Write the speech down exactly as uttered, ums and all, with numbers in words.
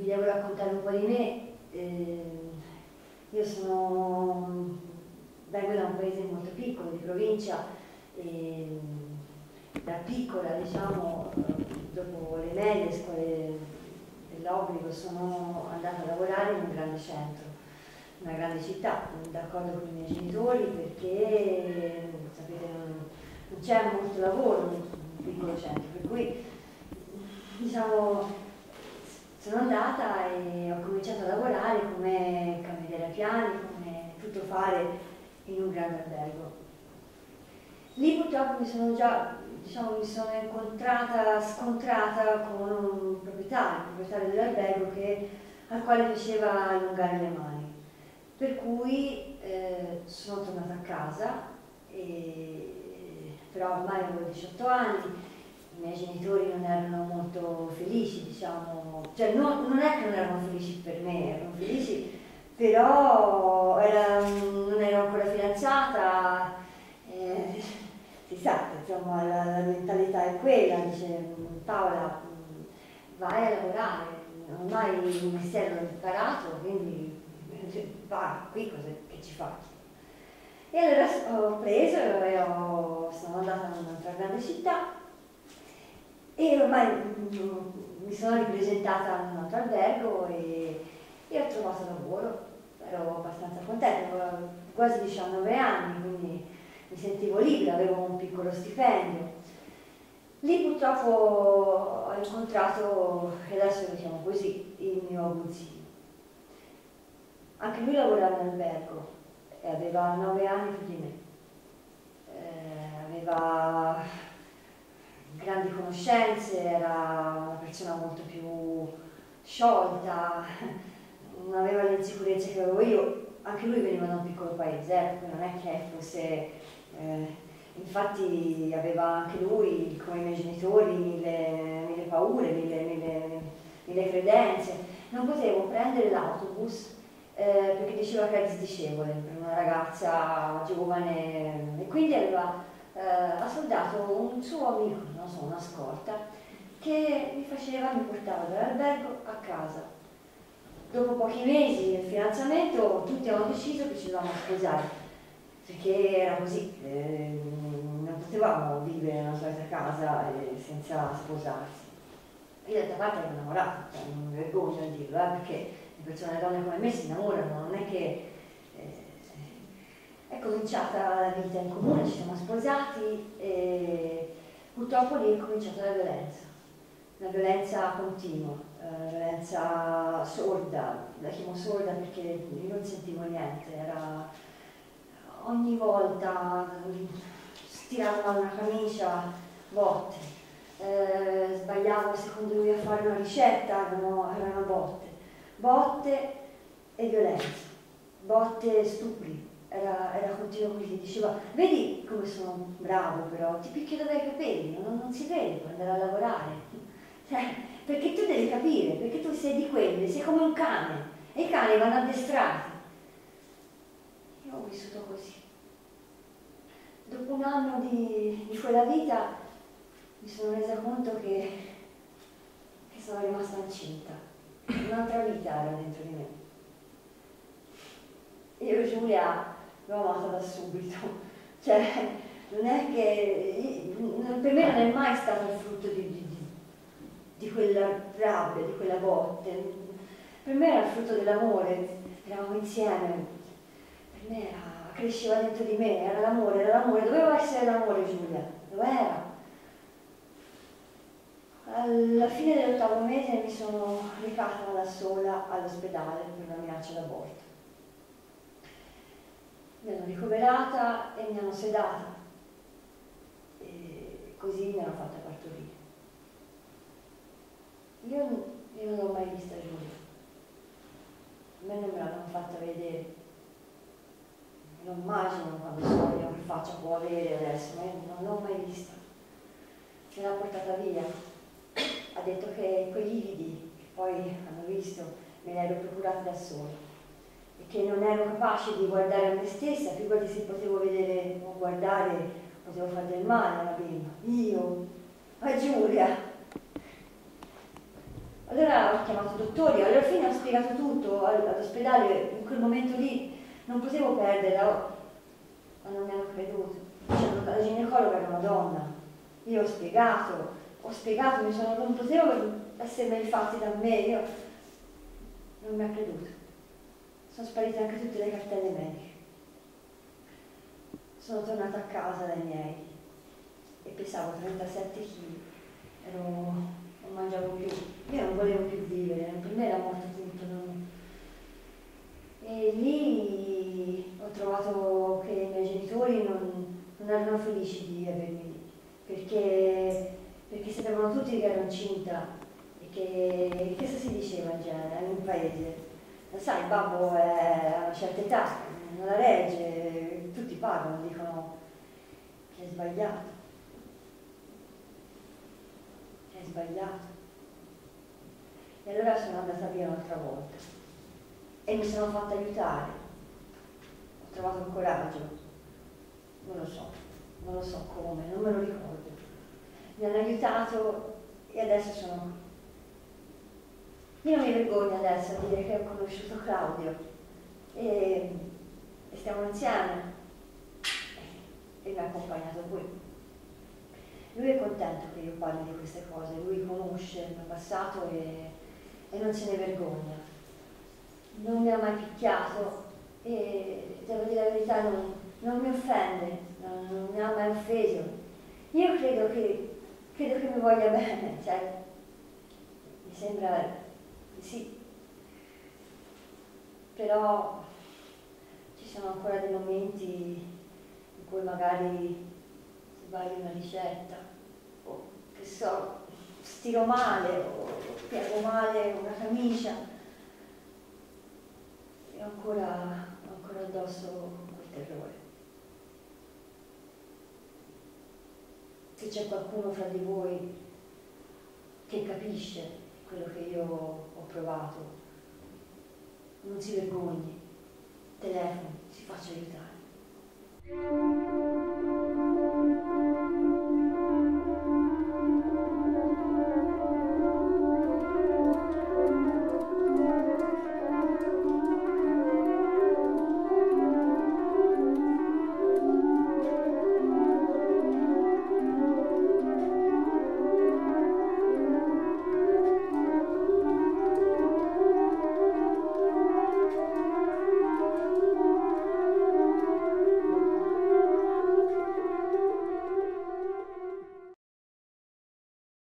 vi devo raccontare un po' di me. Eh, io sono, vengo da un paese molto piccolo, di provincia, e da piccola, diciamo, dopo le medie, scuole dell'obbligo, sono andata a lavorare in un grande centro, una grande città, d'accordo con i miei genitori, perché sapete, non, non c'è molto lavoro in un piccolo centro, per cui diciamo sono andata e ho cominciato a lavorare come cameriera piani, come tuttofare in un grande albergo. Lì purtroppo mi sono già, diciamo, mi sono incontrata, scontrata con un proprietario, un proprietario dell'albergo che, al quale piaceva allungare le mani. Per cui eh, sono tornata a casa, e, però ormai avevo diciotto anni, i miei genitori non erano molto felici, diciamo, cioè non, non è che non erano felici per me, erano felici, però era, non ero ancora fidanzata, eh, si sa, insomma, la, la mentalità è quella, dice Paola, vai a lavorare, ormai il mestiere l'ho imparato, quindi va, qui cosa che ci faccio? E allora ho preso e ho, sono andata in un'altra grande città e ormai mi sono ripresentata in un altro albergo e, e ho trovato lavoro, ero abbastanza contenta, avevo quasi diciannove anni, quindi mi sentivo libera, avevo un piccolo stipendio. Lì purtroppo ho incontrato, e adesso lo chiamo così, il mio abuzzino. Anche lui lavorava in albergo e aveva nove anni più di me. Eh, aveva grandi conoscenze, era una persona molto più sciolta, non aveva le insicurezze che avevo io. Anche lui veniva da un piccolo paese, eh, non è che fosse... Eh, infatti aveva anche lui, come i miei genitori, mille, mille paure, mille, mille, mille credenze. Non potevo prendere l'autobus eh, perché diceva che era disdicevole per una ragazza giovane, e quindi aveva eh, assoldato un suo amico, non so, una scorta, che mi faceva, mi portava dall'albergo a casa. Dopo pochi mesi del fidanzamento tutti hanno deciso che ci dovevamo sposare, perché era così, eh, non potevamo vivere nella solita casa eh, senza sposarsi. Io d'altra parte ero innamorata, cioè, non mi vergogno a dirlo, eh, perché le persone, le donne come me si innamorano, non è che... Eh, è cominciata la vita in comune, ci siamo sposati e purtroppo lì è cominciata la violenza, la violenza continua, la violenza sorda, la chiamo sorda perché io non sentivo niente, era... ogni volta stiravano una camicia, botte, eh, sbagliavo secondo lui a fare una ricetta, erano, erano botte, botte e violenza, botte e stupri, era, era continuo così, diceva vedi come sono bravo però, ti picchio dai capelli, non, non si vede puoi andare a lavorare, cioè, perché tu devi capire, perché tu sei di quelli, sei come un cane e i cani vanno addestrati. Io ho vissuto così. Dopo un anno di, di quella vita mi sono resa conto che, che sono rimasta incinta. Un'altra vita era dentro di me. Io e Giulia l'ho amata da subito. Cioè, non è che... per me non è mai stato il frutto di, di, di quella rabbia, di quella botte. Per me era il frutto dell'amore. Eravamo insieme. Per me era... cresceva dentro di me, era l'amore, era l'amore, doveva essere l'amore Giulia, dov'era? Alla fine dell'ottavo mese mi sono recata da sola all'ospedale per una minaccia d'aborto. Mi hanno ricoverata e mi hanno sedata e così mi hanno fatta partorire. Io, io non l'ho mai vista Giulia, a me non me l'hanno fatta vedere. Non immagino quando sogno che faccia può avere adesso, ma io non l'ho mai vista. Me l'ha portata via. Ha detto che quei lividi che poi hanno visto me li ero procurati da sola e che non ero capace di guardare a me stessa, figurati se potevo vedere o guardare, potevo fare del male alla bimba. Io, a Giulia. Allora ho chiamato i dottori, alla fine ho spiegato tutto all'ospedale, in quel momento lì non potevo perderla, ma non mi hanno creduto. Dicevano che la ginecologa era una donna. Io ho spiegato, ho spiegato, mi sono, non potevo essere mai fatti da me, io non mi ha creduto. Sono sparite anche tutte le cartelle mediche. Sono tornata a casa dai miei e pesavo trentasette chili, ero, non mangiavo più, io non volevo più vivere, per me era morto tutto. Non... E lì ho trovato che i miei genitori non, non erano felici di avermi lì, perché, perché sapevano tutti che ero incinta e che, che cosa si diceva in genere in un paese? Sai, il babbo è a una certa età, non la regge, tutti parlano, dicono che è sbagliato, che è sbagliato. E allora sono andata via un'altra volta e mi sono fatta aiutare, ho trovato il coraggio, non lo so, non lo so come, non me lo ricordo. Mi hanno aiutato e adesso sono qui. Io non mi vergogno adesso a dire che ho conosciuto Claudio e, e stiamo insieme e mi ha accompagnato qui. Lui è contento che io parli di queste cose, lui conosce il mio passato e, e non se ne vergogna. Non mi ha mai picchiato e devo dire la verità, non, non mi offende, non, non mi ha mai offeso. Io credo che, credo che mi voglia bene, cioè, mi sembra di sì, però ci sono ancora dei momenti in cui magari sbaglio una ricetta o che so, stiro male o piego male una camicia e ho ancora, ho ancora addosso quel terrore. Se c'è qualcuno fra di voi che capisce quello che io ho provato, non si vergogni, telefoni, si faccia aiutare.